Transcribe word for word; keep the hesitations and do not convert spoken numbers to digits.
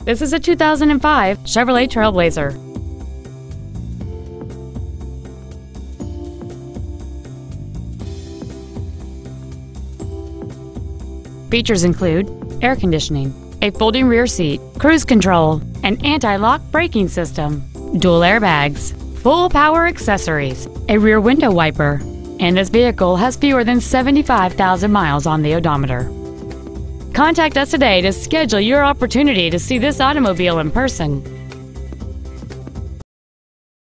This is a two thousand five Chevrolet Trailblazer. Features include air conditioning, a folding rear seat, cruise control, an anti-lock braking system, dual airbags, full power accessories, a rear window wiper, and this vehicle has fewer than seventy-five thousand miles on the odometer. Contact us today to schedule your opportunity to see this automobile in person.